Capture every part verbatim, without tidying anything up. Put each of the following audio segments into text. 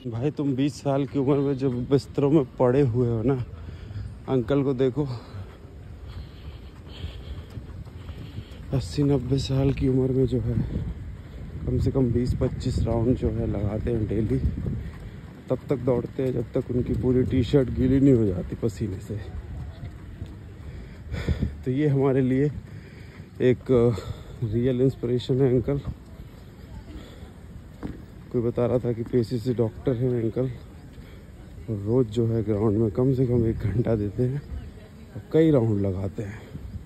भाई तुम बीस साल की उम्र में जब बिस्तरों में पड़े हुए हो ना, अंकल को देखो अस्सी नब्बे साल की उम्र में जो है कम से कम बीस पच्चीस राउंड जो है लगाते हैं डेली। तब तक दौड़ते हैं जब तक उनकी पूरी टी शर्ट गीली नहीं हो जाती पसीने से। तो ये हमारे लिए एक रियल इंस्पिरेशन है अंकल। कोई बता रहा था कि पेशे से डॉक्टर हैं अंकल, और रोज़ जो है ग्राउंड में कम से कम एक घंटा देते हैं और कई राउंड लगाते हैं।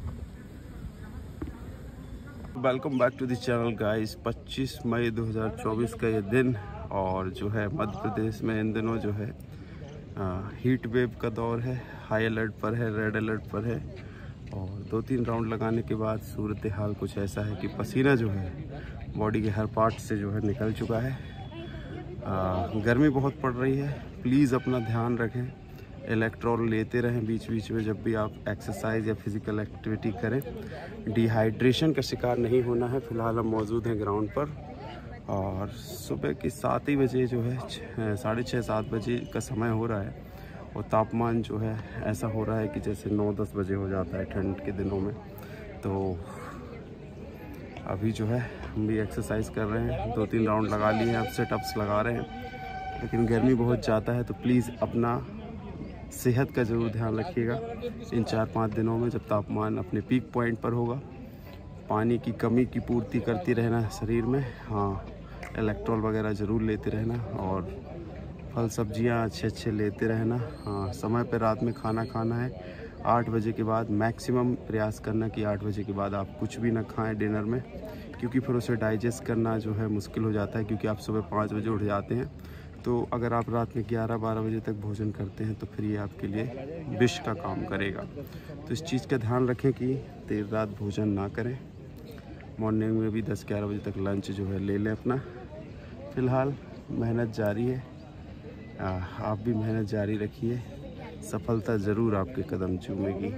Welcome back to the channel guys. पच्चीस मई दो हज़ार चौबीस का ये दिन, और जो है मध्य प्रदेश में इन दिनों जो है आ, हीट वेव का दौर है। हाई अलर्ट पर है, रेड अलर्ट पर है। और दो तीन राउंड लगाने के बाद सूरत हाल कुछ ऐसा है कि पसीना जो है बॉडी के हर पार्ट से जो है निकल चुका है। आ, गर्मी बहुत पड़ रही है। प्लीज़ अपना ध्यान रखें, इलेक्ट्रॉल लेते रहें बीच बीच में जब भी आप एक्सरसाइज या फिज़िकल एक्टिविटी करें। डिहाइड्रेशन का शिकार नहीं होना है। फ़िलहाल हम मौजूद हैं ग्राउंड पर, और सुबह की सात ही बजे जो है साढ़े छः सात बजे का समय हो रहा है, और तापमान जो है ऐसा हो रहा है कि जैसे नौ दस बजे हो जाता है ठंड के दिनों में। तो अभी जो है हम भी एक्सरसाइज कर रहे हैं, दो तीन राउंड लगा लिए हैं, अब सेटअप्स लगा रहे हैं। लेकिन गर्मी बहुत ज़्यादा है, तो प्लीज़ अपना सेहत का ज़रूर ध्यान रखिएगा इन चार पाँच दिनों में जब तापमान अपने पीक पॉइंट पर होगा। पानी की कमी की पूर्ति करती रहना शरीर में। हाँ, इलेक्ट्रॉल वगैरह ज़रूर लेते रहना, और फल सब्जियां अच्छे अच्छे लेते रहना। हाँ, समय पर रात में खाना खाना है। आठ बजे के बाद मैक्सिमम प्रयास करना कि आठ बजे के बाद आप कुछ भी ना खाएं डिनर में, क्योंकि फिर उसे डाइजेस्ट करना जो है मुश्किल हो जाता है। क्योंकि आप सुबह पाँच बजे उठ जाते हैं, तो अगर आप रात में ग्यारह बारह बजे तक भोजन करते हैं तो फिर ये आपके लिए विष का काम करेगा। तो इस चीज़ का ध्यान रखें कि देर रात भोजन ना करें। मॉर्निंग में भी दस ग्यारह बजे तक लंच जो है ले लें अपना। फ़िलहाल मेहनत जारी है, आ, आप भी मेहनत जारी रखिए। सफलता ज़रूर आपके कदम चूमेगी।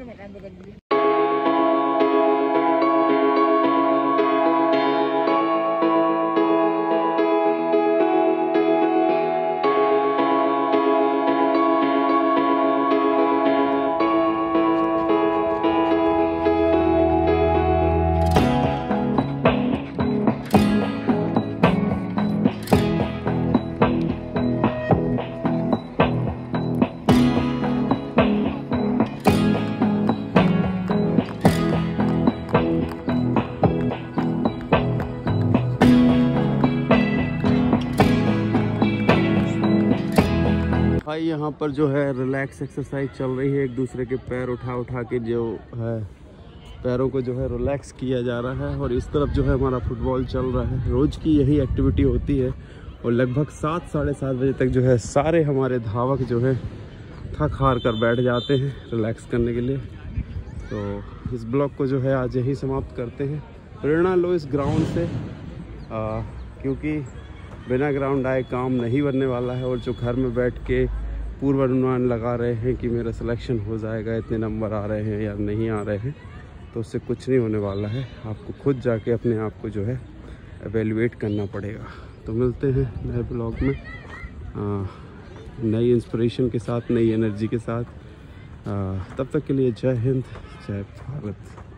भाई यहाँ पर जो है रिलैक्स एक्सरसाइज चल रही है। एक दूसरे के पैर उठा उठा के जो है पैरों को जो है रिलैक्स किया जा रहा है, और इस तरफ जो है हमारा फुटबॉल चल रहा है। रोज़ की यही एक्टिविटी होती है, और लगभग सात साढ़े सात बजे तक जो है सारे हमारे धावक जो है थक हार कर बैठ जाते हैं रिलैक्स करने के लिए। तो इस ब्लॉग को जो है आज यही समाप्त करते हैं। प्रेरणा लो इस ग्राउंड से, आ, क्योंकि बिना ग्राउंड आए काम नहीं बनने वाला है। और जो घर में बैठ के पूर्वानुमान लगा रहे हैं कि मेरा सिलेक्शन हो जाएगा, इतने नंबर आ रहे हैं या नहीं आ रहे हैं, तो उससे कुछ नहीं होने वाला है। आपको खुद जाके अपने आप को जो है एवेल्युएट करना पड़ेगा। तो मिलते हैं नए ब्लॉग में, नई इंस्पिरेशन के साथ, नई एनर्जी के साथ। आ, तब तक के लिए जय हिंद, जय भारत।